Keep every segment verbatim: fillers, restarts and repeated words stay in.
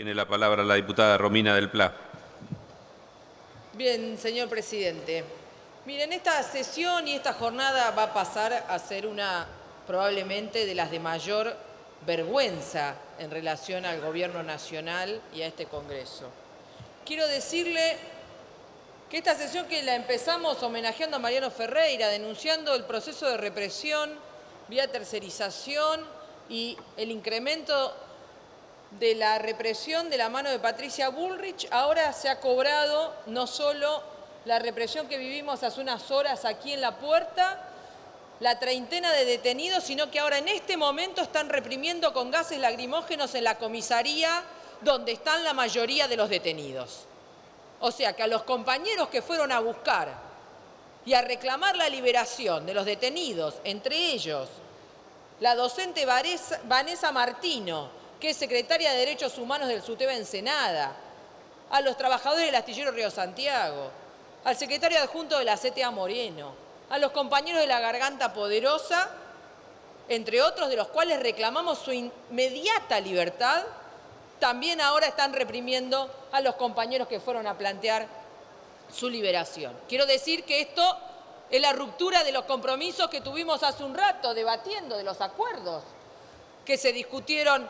Tiene la palabra la diputada Romina del Pla. Bien, señor presidente. Miren, esta sesión y esta jornada va a pasar a ser una, probablemente, de las de mayor vergüenza en relación al Gobierno Nacional y a este Congreso. Quiero decirle que esta sesión que la empezamos homenajeando a Mariano Ferreira, denunciando el proceso de represión vía tercerización y el incremento de la represión de la mano de Patricia Bullrich, ahora se ha cobrado no solo la represión que vivimos hace unas horas aquí en La Puerta, la treintena de detenidos, sino que ahora en este momento están reprimiendo con gases lacrimógenos en la comisaría donde están la mayoría de los detenidos. O sea que a los compañeros que fueron a buscar y a reclamar la liberación de los detenidos, entre ellos la docente Vanessa Martino, que es secretaria de Derechos Humanos del SUTEBA Ensenada, a los trabajadores del astillero Río Santiago, al secretario adjunto de la C T A Moreno, a los compañeros de la Garganta Poderosa, entre otros de los cuales reclamamos su inmediata libertad, también ahora están reprimiendo a los compañeros que fueron a plantear su liberación. Quiero decir que esto es la ruptura de los compromisos que tuvimos hace un rato debatiendo, de los acuerdos que se discutieron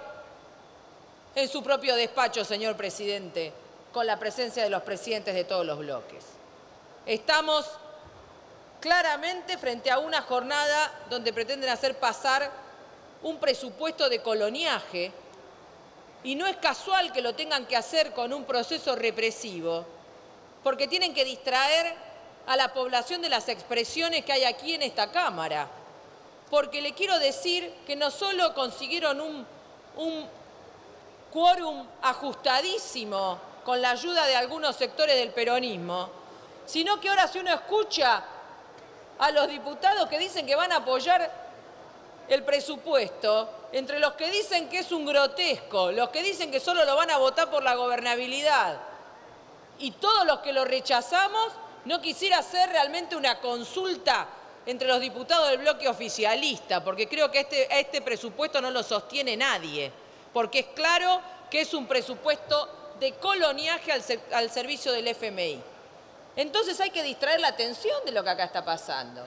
en su propio despacho, señor presidente, con la presencia de los presidentes de todos los bloques. Estamos claramente frente a una jornada donde pretenden hacer pasar un presupuesto de coloniaje, y no es casual que lo tengan que hacer con un proceso represivo, porque tienen que distraer a la población de las expresiones que hay aquí en esta Cámara. Porque le quiero decir que no solo consiguieron un, un quórum ajustadísimo con la ayuda de algunos sectores del peronismo, sino que ahora si uno escucha a los diputados que dicen que van a apoyar el presupuesto, entre los que dicen que es un grotesco, los que dicen que solo lo van a votar por la gobernabilidad y todos los que lo rechazamos, no quisiera hacer realmente una consulta entre los diputados del bloque oficialista, porque creo que este, este presupuesto no lo sostiene nadie, porque es claro que es un presupuesto de coloniaje al, al servicio del F M I. Entonces hay que distraer la atención de lo que acá está pasando.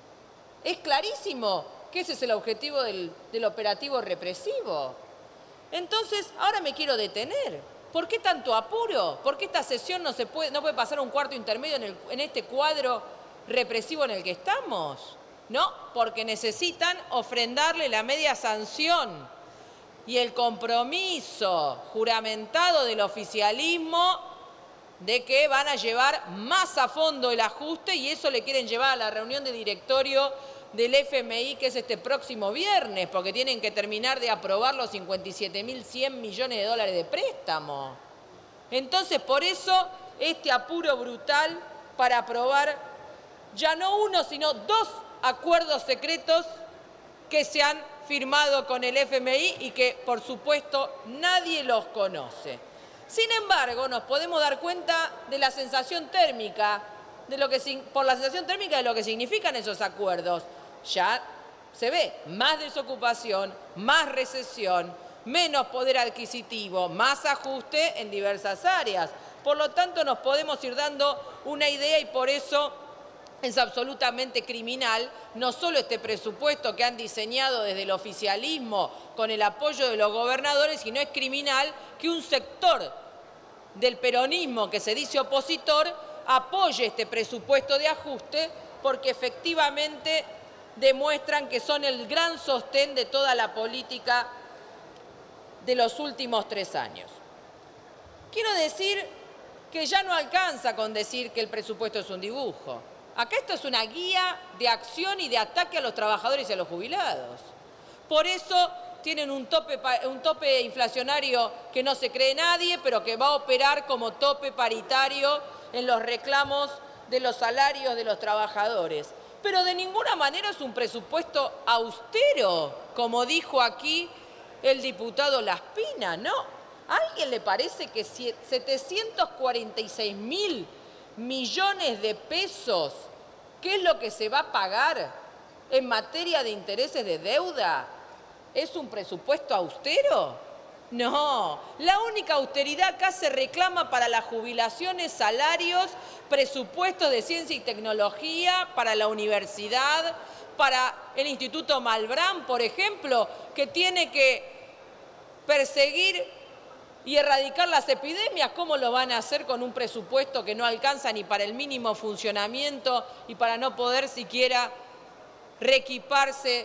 Es clarísimo que ese es el objetivo del, del operativo represivo. Entonces, ahora me quiero detener. ¿Por qué tanto apuro? ¿Por qué esta sesión no, se puede, no puede pasar un cuarto intermedio en, el, en este cuadro represivo en el que estamos? No, porque necesitan ofrendarle la media sanción y el compromiso juramentado del oficialismo de que van a llevar más a fondo el ajuste, y eso le quieren llevar a la reunión de directorio del F M I, que es este próximo viernes, porque tienen que terminar de aprobar los cincuenta y siete mil cien millones de dólares de préstamo. Entonces, por eso, este apuro brutal para aprobar ya no uno, sino dos acuerdos secretos que se han firmado con el F M I y que, por supuesto, nadie los conoce. Sin embargo, nos podemos dar cuenta de la sensación térmica, de lo que, por la sensación térmica de lo que significan esos acuerdos. Ya se ve más desocupación, más recesión, menos poder adquisitivo, más ajuste en diversas áreas. Por lo tanto, nos podemos ir dando una idea, y por eso es absolutamente criminal no solo este presupuesto que han diseñado desde el oficialismo con el apoyo de los gobernadores, sino es criminal que un sector del peronismo que se dice opositor apoye este presupuesto de ajuste, porque efectivamente demuestran que son el gran sostén de toda la política de los últimos tres años. Quiero decir que ya no alcanza con decir que el presupuesto es un dibujo. Acá esto es una guía de acción y de ataque a los trabajadores y a los jubilados. Por eso tienen un tope, un tope inflacionario que no se cree nadie, pero que va a operar como tope paritario en los reclamos de los salarios de los trabajadores. Pero de ninguna manera es un presupuesto austero, como dijo aquí el diputado Laspina, ¿no? ¿A alguien le parece que setecientos cuarenta y seis mil millones de pesos, ¿qué es lo que se va a pagar en materia de intereses de deuda, es un presupuesto austero? No, la única austeridad acá se reclama para las jubilaciones, salarios, presupuestos de ciencia y tecnología, para la universidad, para el Instituto Malbrán, por ejemplo, que tiene que perseguir y erradicar las epidemias. ¿Cómo lo van a hacer con un presupuesto que no alcanza ni para el mínimo funcionamiento y para no poder siquiera reequiparse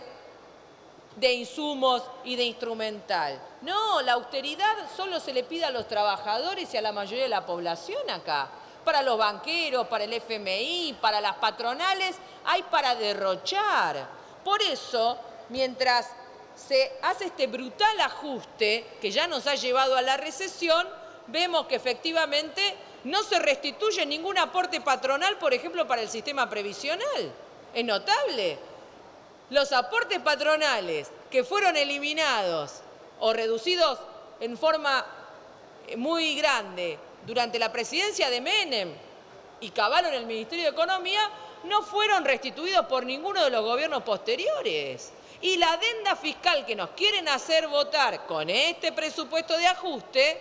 de insumos y de instrumental? No, la austeridad solo se le pide a los trabajadores y a la mayoría de la población acá. Para los banqueros, para el F M I, para las patronales, hay para derrochar. Por eso, mientras se hace este brutal ajuste que ya nos ha llevado a la recesión, vemos que efectivamente no se restituye ningún aporte patronal, por ejemplo, para el sistema previsional. Es notable. Los aportes patronales que fueron eliminados o reducidos en forma muy grande durante la presidencia de Menem y Cavallo en el Ministerio de Economía no fueron restituidos por ninguno de los gobiernos posteriores. Y la adenda fiscal que nos quieren hacer votar con este presupuesto de ajuste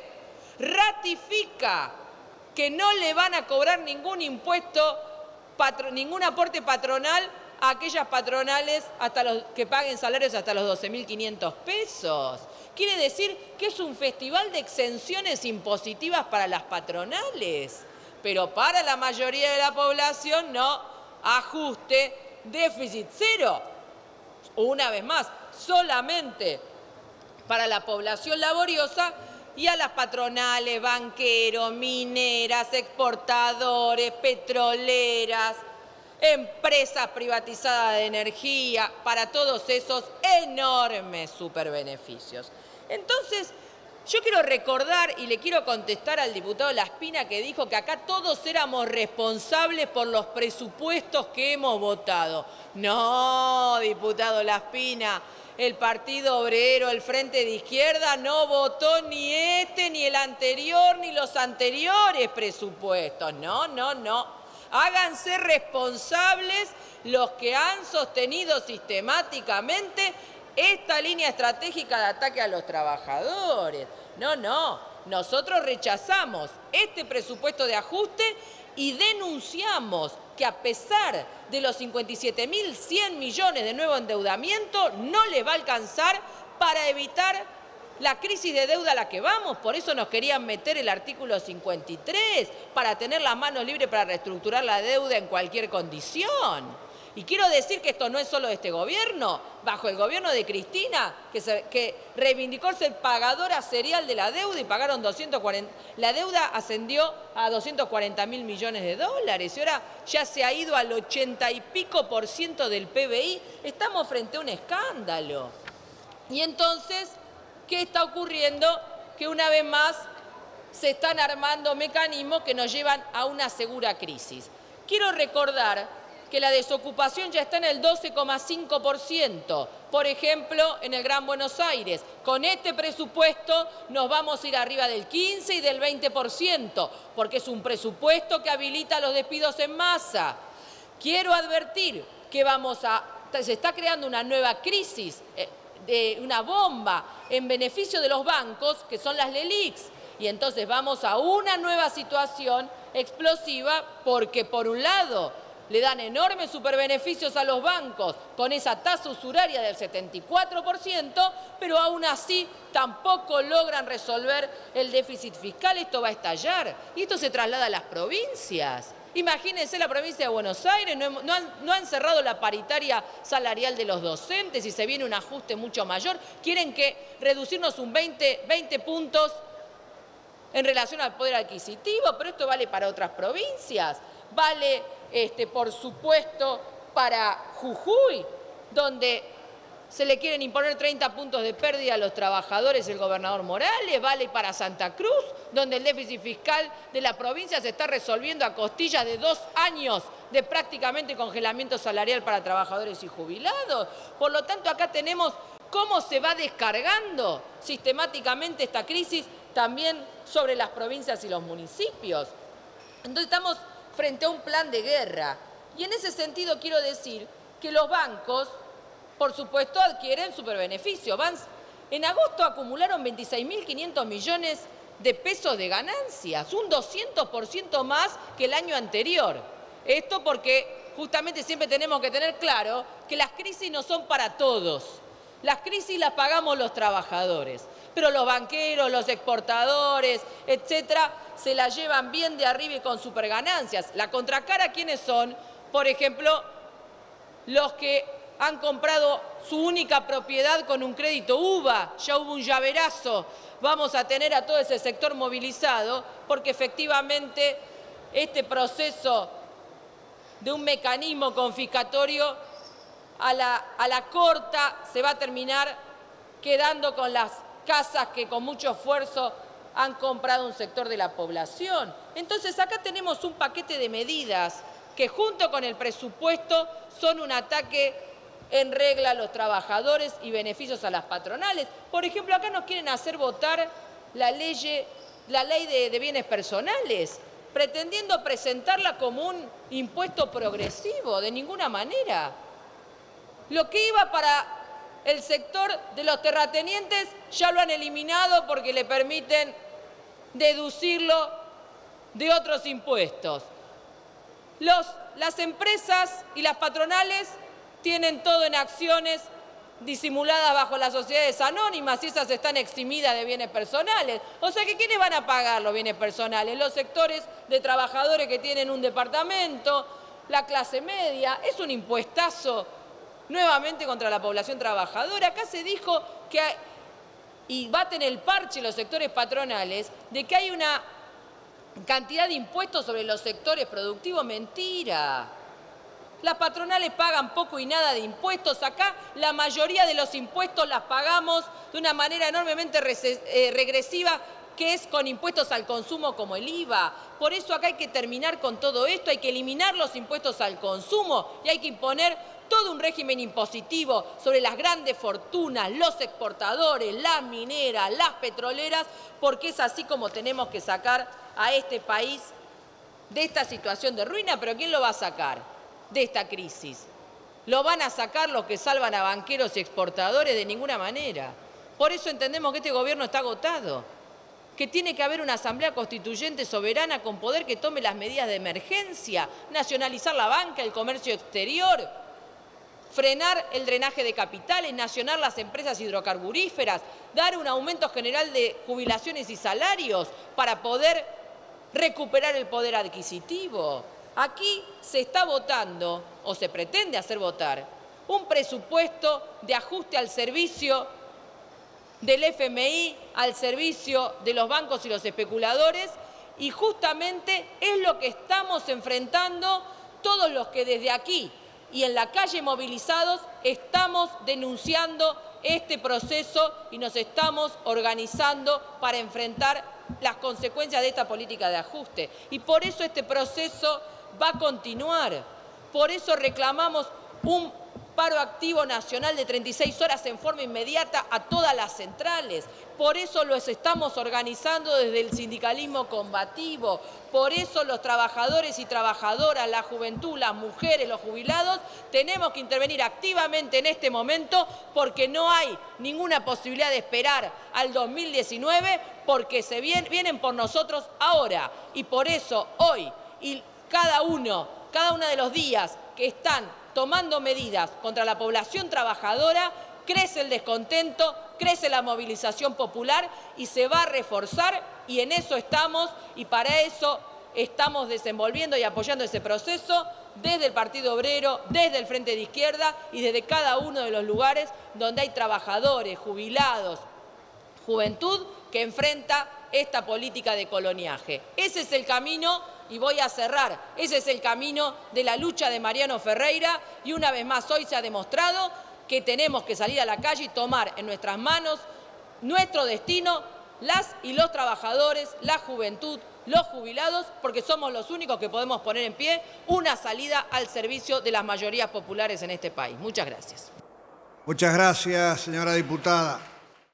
ratifica que no le van a cobrar ningún impuesto, ningún aporte patronal a aquellas patronales hasta los, que paguen salarios hasta los doce mil quinientos pesos. Quiere decir que es un festival de exenciones impositivas para las patronales, pero para la mayoría de la población no. Ajuste, déficit cero. Una vez más, solamente para la población laboriosa y a las patronales, banqueros, mineras, exportadores, petroleras, empresas privatizadas de energía, para todos esos enormes superbeneficios. Entonces, yo quiero recordar y le quiero contestar al diputado Laspina, que dijo que acá todos éramos responsables por los presupuestos que hemos votado. No, diputado Laspina, el Partido Obrero, el Frente de Izquierda, no votó ni este, ni el anterior, ni los anteriores presupuestos. No, no, no. Háganse responsables los que han sostenido sistemáticamente esta línea estratégica de ataque a los trabajadores. No, no, nosotros rechazamos este presupuesto de ajuste y denunciamos que a pesar de los cincuenta y siete mil cien millones de nuevo endeudamiento, no les va a alcanzar para evitar la crisis de deuda a la que vamos. Por eso nos querían meter el artículo cincuenta y tres, para tener las manos libres para reestructurar la deuda en cualquier condición. Y quiero decir que esto no es solo de este gobierno. Bajo el gobierno de Cristina, que, se, que reivindicó ser pagadora serial de la deuda y pagaron doscientos cuarenta, la deuda ascendió a doscientos cuarenta mil millones de dólares y ahora ya se ha ido al ochenta y pico por ciento del P B I. Estamos frente a un escándalo. Y entonces, ¿qué está ocurriendo? Que una vez más se están armando mecanismos que nos llevan a una segura crisis. Quiero recordar que la desocupación ya está en el doce coma cinco por ciento, por ejemplo, en el Gran Buenos Aires. Con este presupuesto nos vamos a ir arriba del quince y del veinte por ciento, porque es un presupuesto que habilita los despidos en masa. Quiero advertir que vamos a, se está creando una nueva crisis, eh, de una bomba en beneficio de los bancos, que son las LELIQs. Y entonces vamos a una nueva situación explosiva porque, por un lado, le dan enormes superbeneficios a los bancos con esa tasa usuraria del setenta y cuatro por ciento, pero aún así tampoco logran resolver el déficit fiscal. Esto va a estallar y esto se traslada a las provincias. Imagínense la provincia de Buenos Aires, no, no, han, no han cerrado la paritaria salarial de los docentes y se viene un ajuste mucho mayor. Quieren que reducirnos un veinte, veinte puntos en relación al poder adquisitivo, pero esto vale para otras provincias. Vale, este, por supuesto, para Jujuy, donde se le quieren imponer treinta puntos de pérdida a los trabajadores el gobernador Morales. Vale para Santa Cruz, donde el déficit fiscal de la provincia se está resolviendo a costillas de dos años de prácticamente congelamiento salarial para trabajadores y jubilados. Por lo tanto, acá tenemos cómo se va descargando sistemáticamente esta crisis también sobre las provincias y los municipios. Entonces estamos frente a un plan de guerra. Y en ese sentido quiero decir que los bancos, por supuesto, adquieren superbeneficios. Van, En agosto acumularon veintiséis mil quinientos millones de pesos de ganancias, un doscientos por ciento más que el año anterior. Esto porque justamente siempre tenemos que tener claro que las crisis no son para todos. Las crisis las pagamos los trabajadores, pero los banqueros, los exportadores, etcétera, se las llevan bien de arriba y con superganancias. La contracara, ¿quiénes son? Por ejemplo, los que han comprado su única propiedad con un crédito U V A, ya hubo un llaverazo, vamos a tener a todo ese sector movilizado, porque efectivamente este proceso de un mecanismo confiscatorio a la, a la corta se va a terminar quedando con las casas que con mucho esfuerzo han comprado un sector de la población. Entonces acá tenemos un paquete de medidas que junto con el presupuesto son un ataque en regla a los trabajadores y beneficios a las patronales. Por ejemplo, acá nos quieren hacer votar la ley, la ley de, de bienes personales, pretendiendo presentarla como un impuesto progresivo, de ninguna manera. Lo que iba para el sector de los terratenientes ya lo han eliminado porque le permiten deducirlo de otros impuestos. Los, las empresas y las patronales tienen todo en acciones disimuladas bajo las sociedades anónimas y esas están eximidas de bienes personales. O sea que ¿quiénes van a pagar los bienes personales? Los sectores de trabajadores que tienen un departamento, la clase media. Es un impuestazo nuevamente contra la población trabajadora. Acá se dijo que, hay, y baten el parche los sectores patronales, de que hay una cantidad de impuestos sobre los sectores productivos. Mentira. Las patronales pagan poco y nada de impuestos. Acá la mayoría de los impuestos las pagamos de una manera enormemente regresiva, que es con impuestos al consumo como el I V A. Por eso acá hay que terminar con todo esto, hay que eliminar los impuestos al consumo y hay que imponer todo un régimen impositivo sobre las grandes fortunas, los exportadores, las mineras, las petroleras, porque es así como tenemos que sacar a este país de esta situación de ruina. ¿Pero quién lo va a sacar de esta crisis? ¿Lo van a sacar los que salvan a banqueros y exportadores? De ninguna manera. Por eso entendemos que este gobierno está agotado, que tiene que haber una asamblea constituyente soberana con poder que tome las medidas de emergencia, nacionalizar la banca, el comercio exterior, frenar el drenaje de capitales, nacionar las empresas hidrocarburíferas, dar un aumento general de jubilaciones y salarios para poder recuperar el poder adquisitivo. Aquí se está votando, o se pretende hacer votar, un presupuesto de ajuste al servicio del F M I, al servicio de los bancos y los especuladores, y justamente es lo que estamos enfrentando todos los que desde aquí y en la calle movilizados estamos denunciando este proceso y nos estamos organizando para enfrentar las consecuencias de esta política de ajuste. Y por eso este proceso va a continuar. Por eso reclamamos un paro activo nacional de treinta y seis horas en forma inmediata a todas las centrales. Por eso los estamos organizando desde el sindicalismo combativo. Por eso los trabajadores y trabajadoras, la juventud, las mujeres, los jubilados, tenemos que intervenir activamente en este momento porque no hay ninguna posibilidad de esperar al dos mil diecinueve porque se vienen, vienen por nosotros ahora. Y por eso hoy y cada uno, cada uno de los días que están tomando medidas contra la población trabajadora, crece el descontento, crece la movilización popular y se va a reforzar, y en eso estamos, y para eso estamos desenvolviendo y apoyando ese proceso desde el Partido Obrero, desde el Frente de Izquierda y desde cada uno de los lugares donde hay trabajadores, jubilados, juventud que enfrenta esta política de coloniaje. Ese es el camino. Y voy a cerrar, ese es el camino de la lucha de Mariano Ferreira y una vez más hoy se ha demostrado que tenemos que salir a la calle y tomar en nuestras manos nuestro destino, las y los trabajadores, la juventud, los jubilados, porque somos los únicos que podemos poner en pie una salida al servicio de las mayorías populares en este país. Muchas gracias. Muchas gracias, señora diputada.